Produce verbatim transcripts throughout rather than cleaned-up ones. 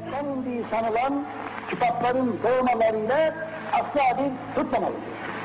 gökten indiği sanılan kitapların doğmalarıyla asla bir tutmamalıdır.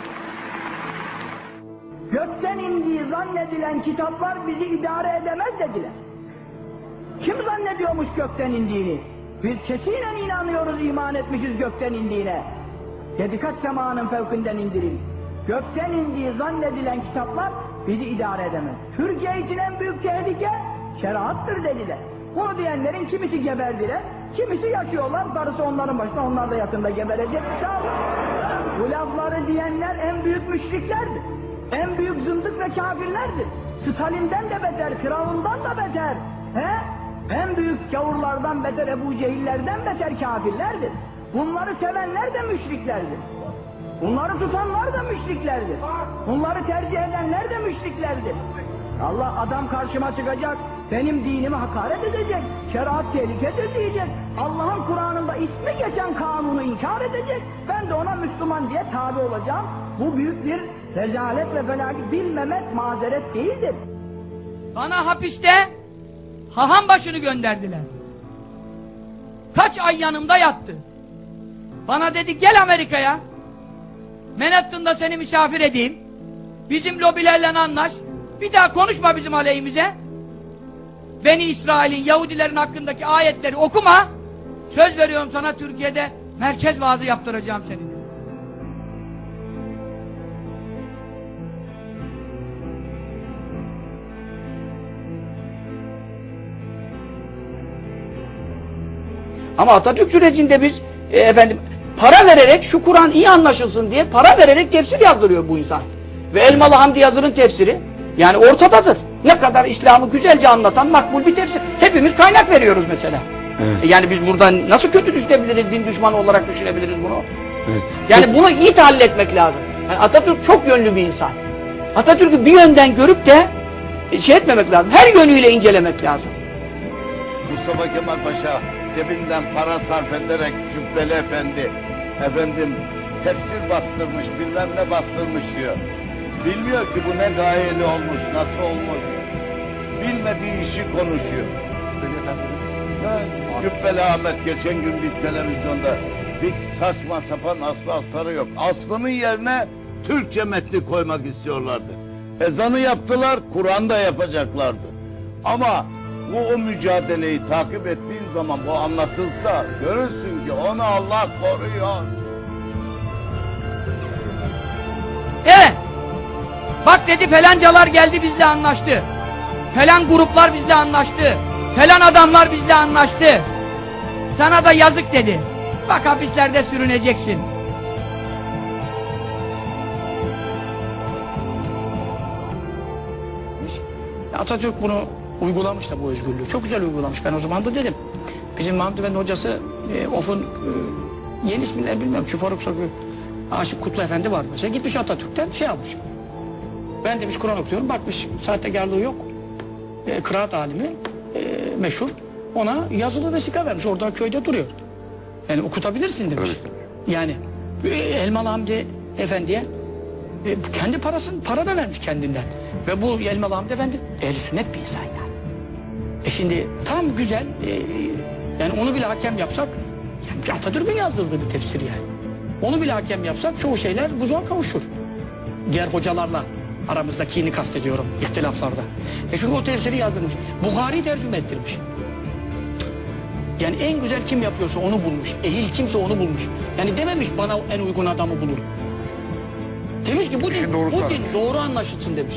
Gökten indiği zannedilen kitaplar bizi idare edemez dediler. Kim zannediyormuş gökten indiğini? Biz kesinen inanıyoruz, iman etmişiz gökten indiğine. Dedi kaç semanın fevkinden indirin. Gökten indiği zannedilen kitaplar bizi idare edemez. Türkiye için en büyük tehlike şeriattır dediler. Bunu diyenlerin kimisi geberdiler, kimisi yaşıyorlar, darısı onların başına, onlar da yakında geberecek. Bu lafları diyenler en büyük müşriklerdir. En büyük zındık ve kafirlerdir. Stalin'den de beter, Firavun'dan da beter. He? En büyük gavurlardan beter, Ebu Cehillerden beter kafirlerdir. Bunları sevenler de müşriklerdir. Bunları tutanlar da müşriklerdir. Bunları tercih edenler de müşriklerdir. Allah adam karşıma çıkacak, benim dinimi hakaret edecek, şeriat tehlikedir diyecek, Allah'ın Kur'an'ında ismi geçen kanunu inkar edecek, ben de ona Müslüman diye tabi olacağım. Bu büyük bir rezalet ve felaket, bilmemek mazeret değildir. Bana hapiste haham başını gönderdiler. Kaç ay yanımda yattı. Bana dedi gel Amerika'ya, Manhattan'da seni misafir edeyim, bizim lobilerle anlaş, bir daha konuşma bizim aleyhimize, Beni İsrail'in, Yahudilerin hakkındaki ayetleri okuma, söz veriyorum sana Türkiye'de merkez vaazı yaptıracağım seninle. Ama Atatürk sürecinde biz e, efendim para vererek, şu Kur'an iyi anlaşılsın diye para vererek tefsir yazdırıyor bu insan. Ve Elmalı Hamdi Yazır'ın tefsiri yani ortadadır. Ne kadar İslam'ı güzelce anlatan makbul bir tefsir. Hepimiz kaynak veriyoruz mesela. Evet. Yani biz buradan nasıl kötü düşünebiliriz, din düşmanı olarak düşünebiliriz bunu? Evet. Yani Peki. Bunu iyi tahlil etmek lazım. Yani Atatürk çok yönlü bir insan. Atatürk'ü bir yönden görüp de şey etmemek lazım. Her yönüyle incelemek lazım. Mustafa Kemal Paşa cebinden para sarf ederek Cübbeli Efendi efendim tefsir bastırmış, bilmem ne bastırmış diyor. Bilmiyor ki bu ne gayeli olmuş, nasıl olmuş. Bilmediği işi konuşuyor. Cübbeli Ahmet geçen gün bir televizyonda hiç saçma sapan aslı asları yok. Aslının yerine Türkçe metni koymak istiyorlardı. Ezanı yaptılar, Kur'an'da yapacaklardı. Ama bu o mücadeleyi takip ettiğin zaman bu anlatılsa görürsün ki onu Allah koruyor. Evet. Bak dedi falancalar geldi bizle anlaştı. Falan gruplar bizle anlaştı. Falan adamlar bizle anlaştı. Sana da yazık dedi. Bak hapislerde sürüneceksin. Atatürk bunu uygulamış da bu özgürlüğü. Çok güzel uygulamış. Ben o zaman da dedim. Bizim Mahmut Efendi hocası e, Of'un e, yeni ismini bilmiyorum. Şu Faruk Sokü Aşık Kutlu Efendi vardı mesela. Gitmiş Atatürk'ten şey almış. Ben demiş Kur'an okuyorum. Bakmış sahtekarlığı yok. E, kıraat alimi e, meşhur. Ona yazılı vesika vermiş. Orada köyde duruyor. Yani okutabilirsin demiş. Evet. Yani e, Elmalı Hamdi Efendi'ye e, kendi parasını para da vermiş kendinden. Ve bu Elmalı Hamdi Efendi ehl-i sünnet bir insan yani. E şimdi tam güzel e, yani onu bile hakem yapsak yani Atatürk'ün yazdırdığı bir tefsir yani. Onu bile hakem yapsak çoğu şeyler buzuğa kavuşur. Diğer hocalarla aramızdakini kastediyorum ihtilaflarda. E çünkü o tefsiri yazdırmış. Buhari tercüme ettirmiş. Yani en güzel kim yapıyorsa onu bulmuş. Ehil kimse onu bulmuş. Yani dememiş bana en uygun adamı bulun. Demiş ki bu din, bu din doğru anlaşılsın demiş.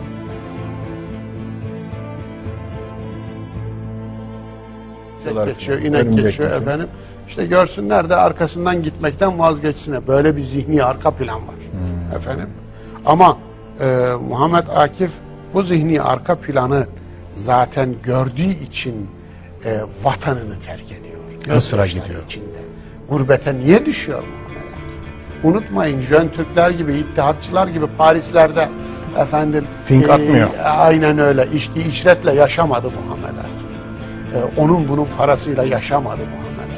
Geçiyor, inek geçiyor efendim. İşte görsünler de arkasından gitmekten vazgeçsinler. Böyle bir zihni arka plan var hmm. efendim. Ama e, Muhammed Akif bu zihni arka planı zaten gördüğü için e, vatanını terk ediyor. Mısır'a gidiyor. İçinde. Gurbete niye düşüyor Muhammed Akif? Unutmayın Jön Türkler gibi, İttihatçılar gibi Parislerde efendim fink e, atmıyor. Aynen öyle. İçki içretle yaşamadı Muhammed Akif. Ee, onun bunun parasıyla yaşamadı Muhammed.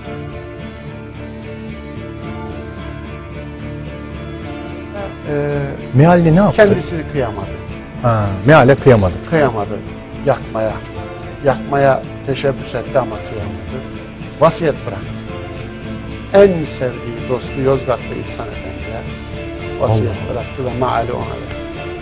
Ee, Mealli ne yaptı? Kendisini kıyamadı. Ha, Meal'e kıyamadı. Kıyamadı. Yakmaya. Yakmaya teşebbüs etti ama kıyamadı. vasiyet bıraktı. En sevdiği dostu Yozgatlı İhsan Efendi'ye vasiyet Allah. bıraktı ve maali ona verdi.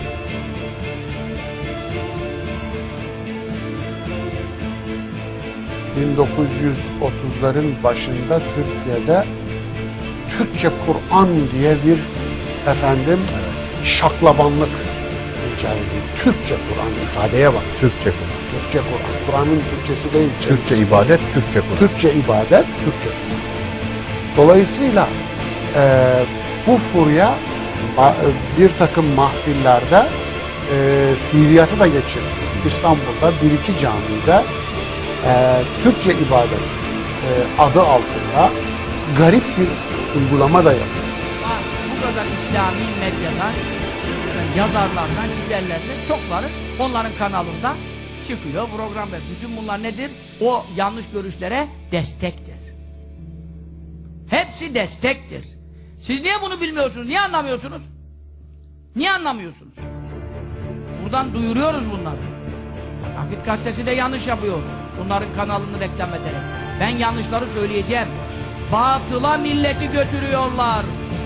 bin dokuz yüz otuzların başında Türkiye'de Türkçe Kur'an diye bir efendim şaklabanlık icat edildi. Türkçe Kur'an, ifadeye bak. Türkçe Kur'an. Türkçe Kur'an. Kur'an'ın Türkçesi değil. Türkçe ibadet, Türkçe Kur'an. Türkçe ibadet, Türkçe Kur'an. Dolayısıyla e, bu furya ma- bir takım mahfillerde e, fiiliyatı da geçirdi. İstanbul'da bir iki camide e, Türkçe ibadet e, adı altında garip bir uygulama da yapıyor. Ha, bu kadar İslami medyadan, yazarlardan, çizerlerden çokları onların kanalında çıkıyor program ve bütün bunlar nedir? O yanlış görüşlere destektir. Hepsi destektir. Siz niye bunu bilmiyorsunuz? Niye anlamıyorsunuz? Niye anlamıyorsunuz? Buradan duyuruyoruz bunları. Akit Gazetesi de yanlış yapıyor. Bunların kanalını reklam ederek. Ben yanlışları söyleyeceğim. Batıla milleti götürüyorlar.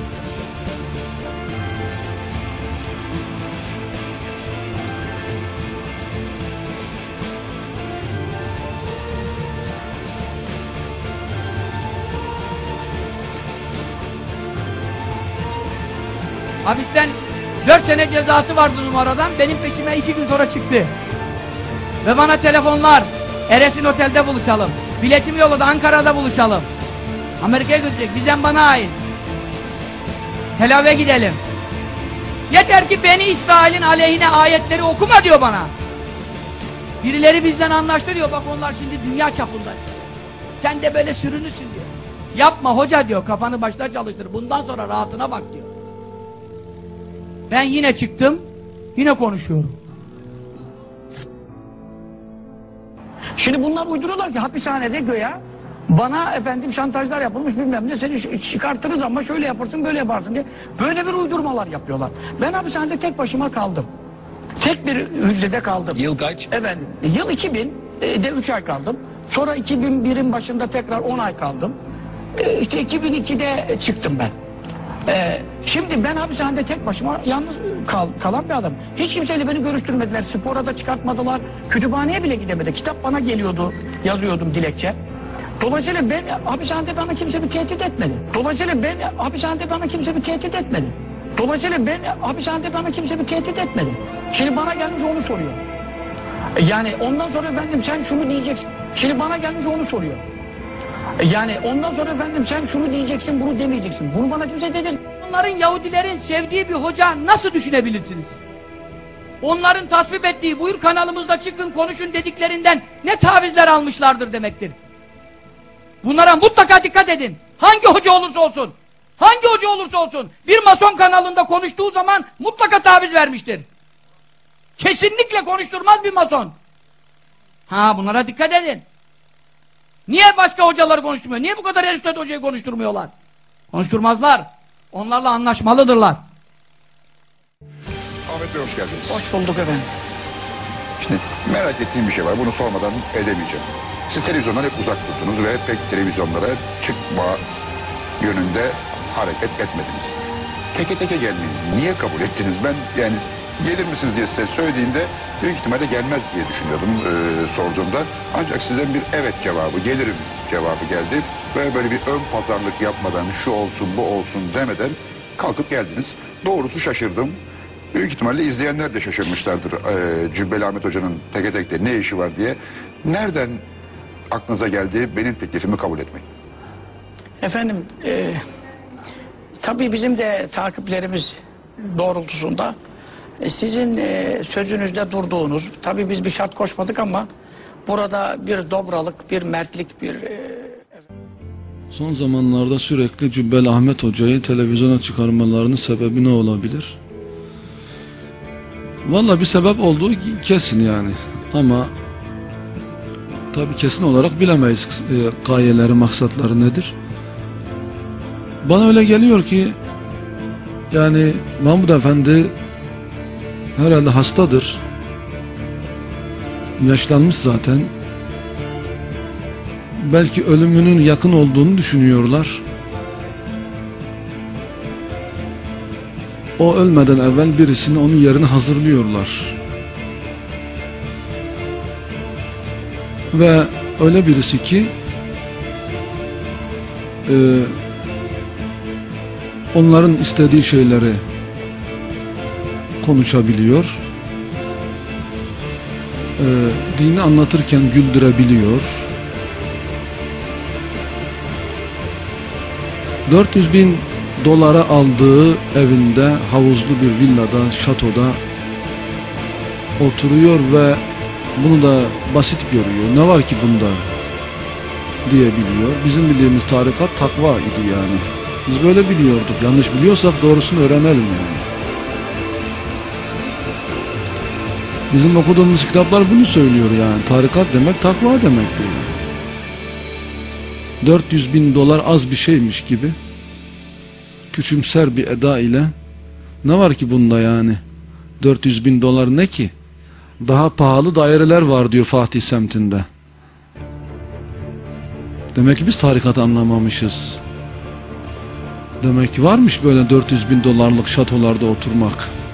Hapisten dört sene cezası vardı numaradan. Benim peşime iki gün sonra çıktı. Ve bana telefonlar. Eresin Otel'de buluşalım. Biletimi yolladı, Ankara'da buluşalım. Amerika'ya götürecek. Vizem bana ait. Tel Aviv'e gidelim. Yeter ki Beni İsrail'in aleyhine ayetleri okuma diyor bana. Birileri bizden anlaştı diyor. Bak onlar şimdi dünya çapında. Sen de böyle sürünüsün diyor. Yapma hoca diyor. Kafanı başına çalıştır. Bundan sonra rahatına bak diyor. Ben yine çıktım. Yine konuşuyorum. Şimdi bunlar uyduruyorlar ki hapishanede göya bana efendim şantajlar yapılmış bilmem ne, seni çıkartırız ama şöyle yaparsın böyle yaparsın diye böyle bir uydurmalar yapıyorlar. Ben hapishanede tek başıma kaldım. Tek bir hücrede kaldım. Yıl kaç? Efendim, yıl iki binde üç ay kaldım. Sonra iki bin birin başında tekrar on ay kaldım. E, işte iki bin ikide çıktım ben. Ee, şimdi ben hapishanede tek başıma yalnız kal, kalan bir adam. Hiç kimseyle beni görüştürmediler. Spora da çıkartmadılar. Kütüphaneye bile gidemedi. Kitap bana geliyordu. Yazıyordum dilekçe. Dolayısıyla ben hapishanede bana kimse bir tehdit etmedi. Dolayısıyla ben hapishanede bana kimse bir tehdit etmedi. Dolayısıyla ben hapishanede bana kimse bir tehdit etmedi. Şimdi bana gelmiş onu soruyor. Yani ondan sonra efendim sen şunu diyeceksin. Şimdi bana gelmiş onu soruyor. Yani ondan sonra efendim sen şunu diyeceksin, bunu demeyeceksin. Bunu bana kimse dedir. Onların, Yahudilerin sevdiği bir hoca nasıl düşünebilirsiniz? Onların tasvip ettiği, buyur kanalımızda çıkın konuşun dediklerinden ne tavizler almışlardır demektir. Bunlara mutlaka dikkat edin. Hangi hoca olursa olsun, hangi hoca olursa olsun bir mason kanalında konuştuğu zaman mutlaka taviz vermiştir. Kesinlikle konuşturmaz bir mason. Ha, bunlara dikkat edin. Niye başka hocaları konuşturmuyor? Niye bu kadar Erüştet Hoca'yı konuşturmuyorlar? Konuşturmazlar. Onlarla anlaşmalıdırlar. Ahmet Bey hoş geldiniz. Hoş bulduk efendim. Şimdi merak ettiğim bir şey var. Bunu sormadan edemeyeceğim. Siz televizyondan hep uzak durdunuz ve pek televizyonlara çıkma yönünde hareket etmediniz. Teke teke gelmeyi niye kabul ettiniz? Ben yani gelir misiniz diye size söylediğinde büyük ihtimalle gelmez diye düşünüyordum e, sorduğumda. Ancak sizden bir evet cevabı, gelirim cevabı geldi. Ve böyle bir ön pazarlık yapmadan şu olsun bu olsun demeden kalkıp geldiniz. Doğrusu şaşırdım. Büyük ihtimalle izleyenler de şaşırmışlardır e, Cübbeli Ahmet Hoca'nın teke tekte ne işi var diye. Nereden aklınıza geldi benim teklifimi kabul etmeyin? Efendim, e, tabii bizim de takiplerimiz doğrultusunda e, sizin e, sözünüzde durduğunuz, tabii biz bir şart koşmadık ama burada bir dobralık, bir mertlik, bir... E, Son zamanlarda sürekli Cübbeli Ahmet Hoca'yı televizyona çıkarmalarının sebebi ne olabilir? Vallahi bir sebep olduğu kesin yani. Ama tabii kesin olarak bilemeyiz e, gayeleri, maksatları nedir. Bana öyle geliyor ki yani Mahmud Efendi herhalde hastadır. Yaşlanmış zaten. belki ölümünün yakın olduğunu düşünüyorlar. O ölmeden evvel birisini onun yerine hazırlıyorlar. Ve öyle birisi ki e, onların istediği şeyleri konuşabiliyor. E, dini anlatırken güldürebiliyor. dört yüz bin dolara aldığı evinde, havuzlu bir villada, şatoda oturuyor ve bunu da basit görüyor. Ne var ki bunda diyebiliyor. Bizim bildiğimiz tarikat takva idi yani. Biz böyle biliyorduk. Yanlış biliyorsak doğrusunu öğrenelim yani. Bizim okuduğumuz kitaplar bunu söylüyor yani. Tarikat demek takva demektir yani. dört yüz bin dolar az bir şeymiş gibi küçümser bir eda ile, ne var ki bunda yani, dört yüz bin dolar ne ki, daha pahalı daireler var diyor Fatih semtinde. Demek ki biz tarikatı anlamamışız. Demek ki varmış böyle dört yüz bin dolarlık şatolarda oturmak.